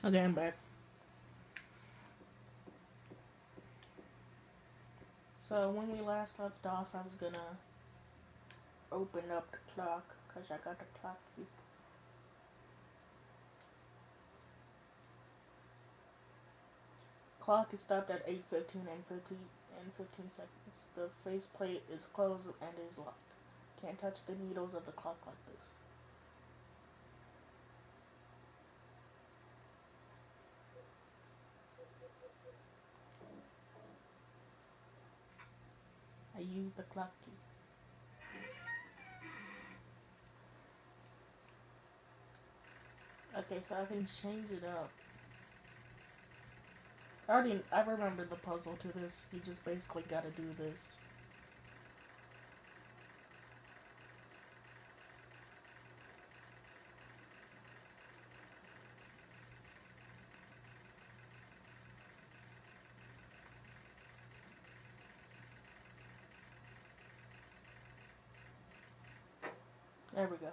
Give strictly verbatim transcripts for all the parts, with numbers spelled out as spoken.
Okay, I'm back. So when we last left off, I was gonna open up the clock because I got the clock key. Clock is stopped at eight fifteen and fifteen and fifteen seconds. The faceplate is closed and is locked. Can't touch the needles of the clock like this. I use the clock key. Okay, so I can change it up. I already, I remember the puzzle to this. You just basically gotta do this. There we go.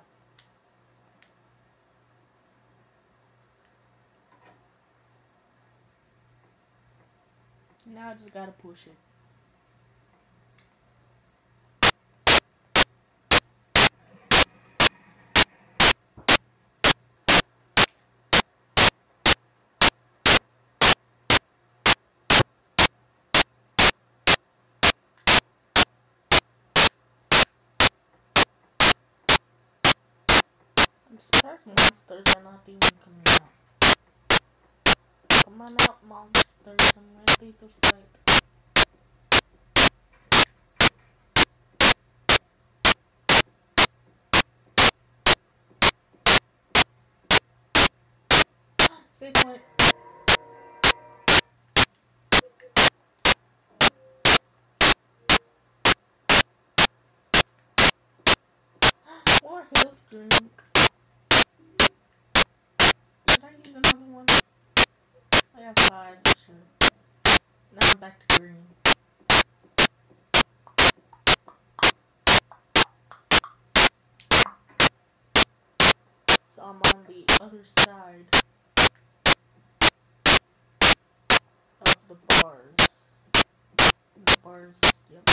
Now I just gotta push it. I'm surprised monsters are not even coming out. Come on out, monsters. I'm ready to fight. Save point. More health drink. Did I use another one? I have five, sure. Now I'm back to green. So I'm on the other side of the bars. The bars, yep.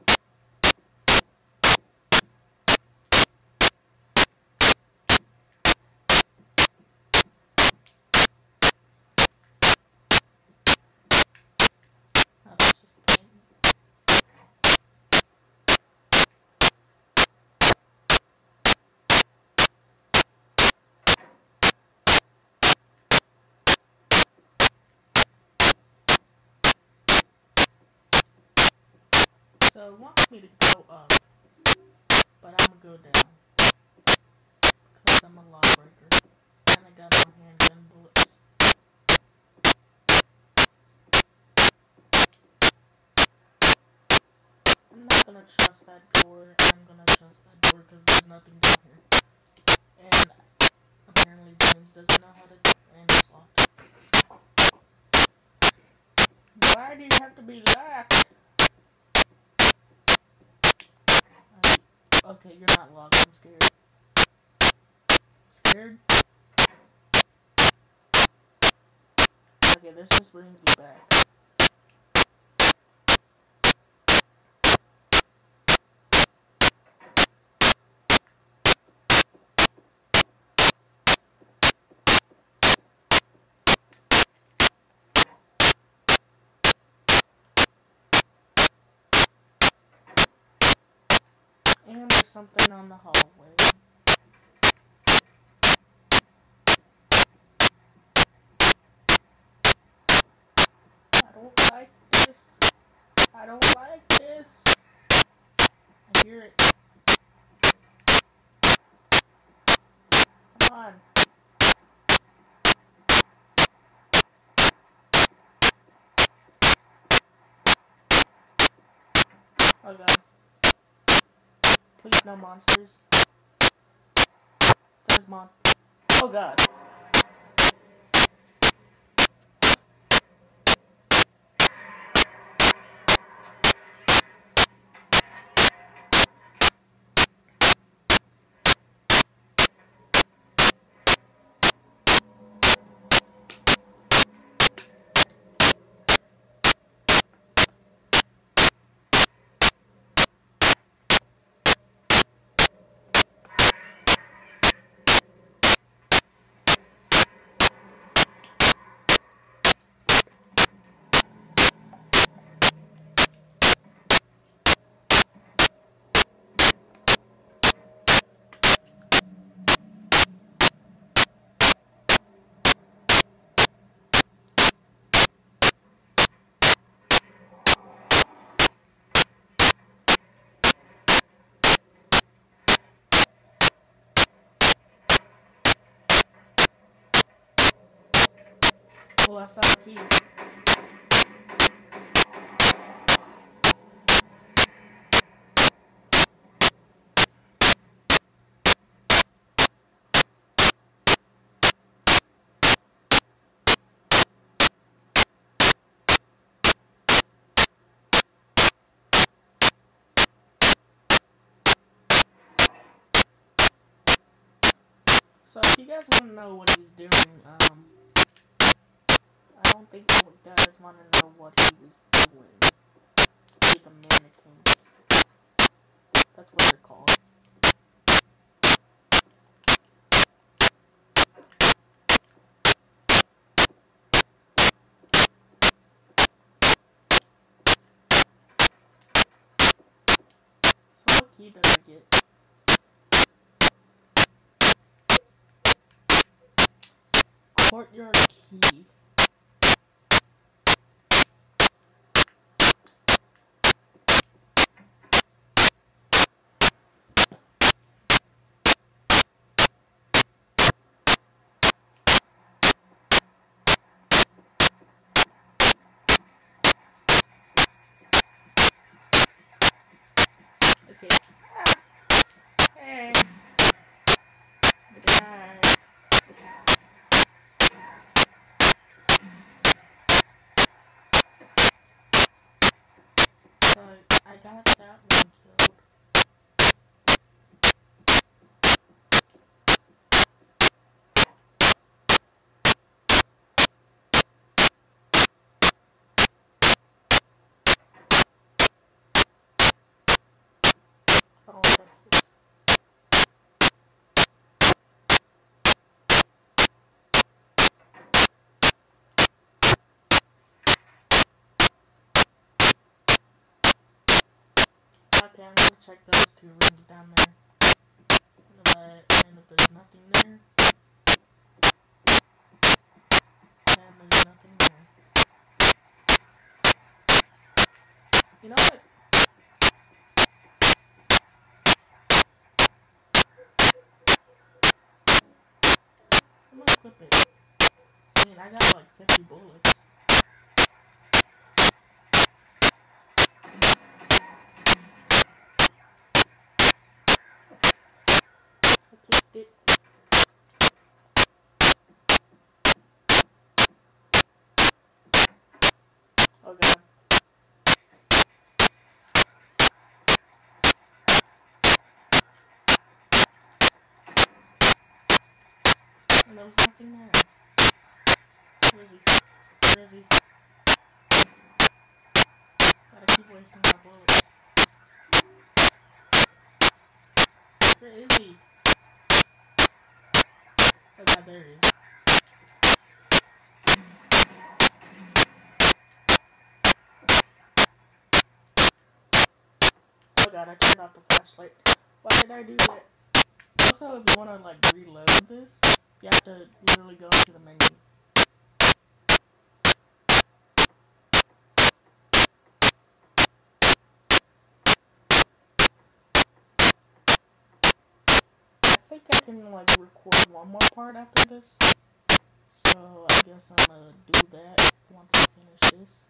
Oh, that's just plain. So it wants me to go up, but I'm gonna go down, because I'm a lawbreaker, and I got my handgun bullets. I'm not gonna trust that door, I'm gonna trust that door, because there's nothing down here. And apparently James doesn't know how to, and it's locked. Why do you have to be locked? Okay, you're not locked. I'm scared. Scared? Okay, this just brings me back. And there's something on the hallway. I don't like this. I don't like this. I hear it. Come on. Oh god. Please no monsters. There's monsters. Oh god. Oh, I saw a key. So if you guys want to know what he's doing, um, I don't think you guys want to know what he was doing with the mannequins. That's what they're called. So what key did I get? Courtyard key. Okay. Hey. Goodbye. So I got that one killed. Oh, what's this? Okay, I'm gonna check those two rooms down there. But, and if there's nothing there, then there's nothing there. You know what? I'm gonna equip it. I mean, I got like fifty bullets. I kicked it. Oh god. And there was nothing there. Where is he? Where is he? Gotta keep wasting my bullets. Where is he? Oh god, there he is. Oh god, I turned off the flashlight. Why did I do that? Also, if you want to like reload this, you have to literally go into the menu. I think I can like record one more part after this. So I guess I'm gonna do that once I finish this.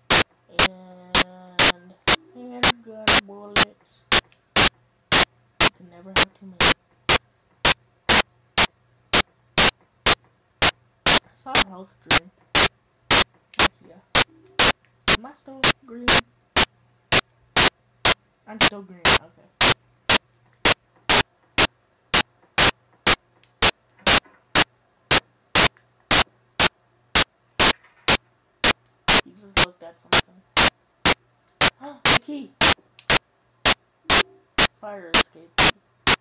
And handgun bullets. You can never have too many. I saw a health drink. Yeah. Am I still green? I'm still green, okay. He just looked at something. Oh, the key! Fire escape key.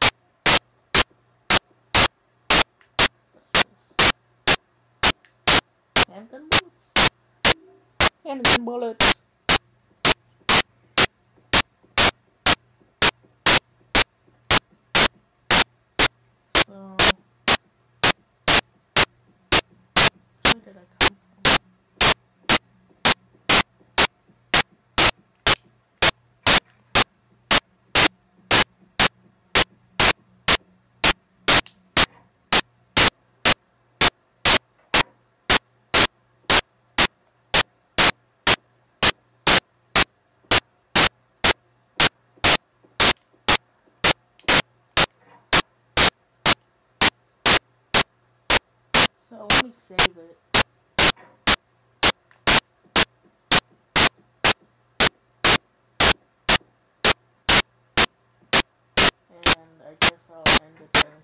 What's this? Handgun bullets? Handgun bullets! So... where did I come from? So let me save it. And I guess I'll end it there.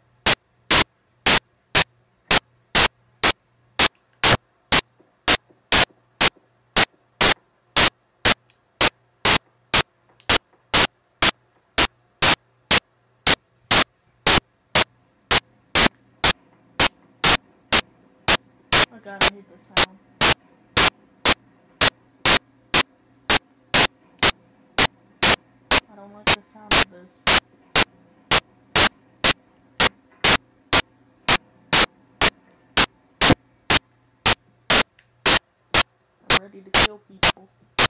Oh god, I hate this sound. I don't like the sound of this. I'm ready to kill people.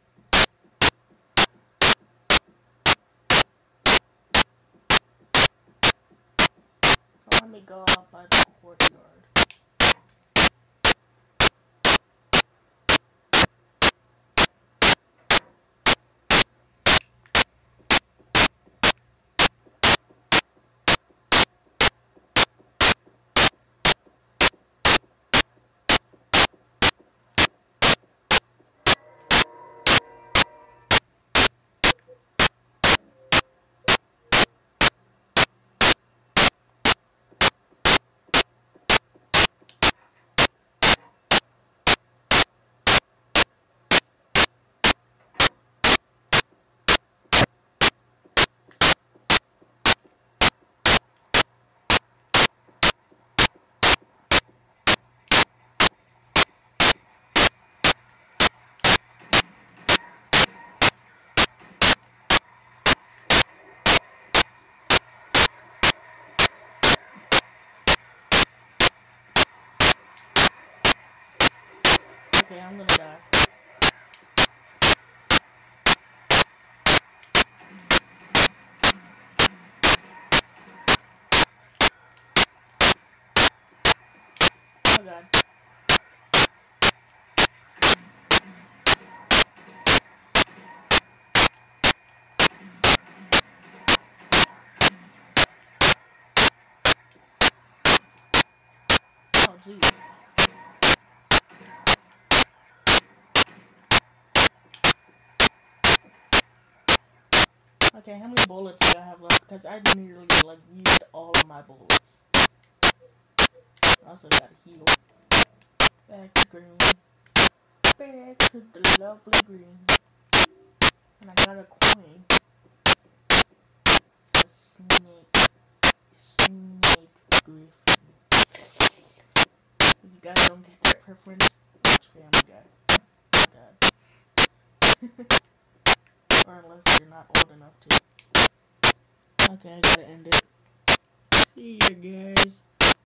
So let me go out by the courtyard. Okay, I'm gonna die. Oh god. Oh jeez. Okay, how many bullets do I have left? Because I nearly, like, used all of my bullets. I also gotta heal. Back to green. Back to the lovely green. And I got a coin. It says Snake. Snake Griffin. If you guys don't get that reference, watch Family Guy. Oh god. Or unless you're not old enough to. Okay, I gotta end it. See ya, guys.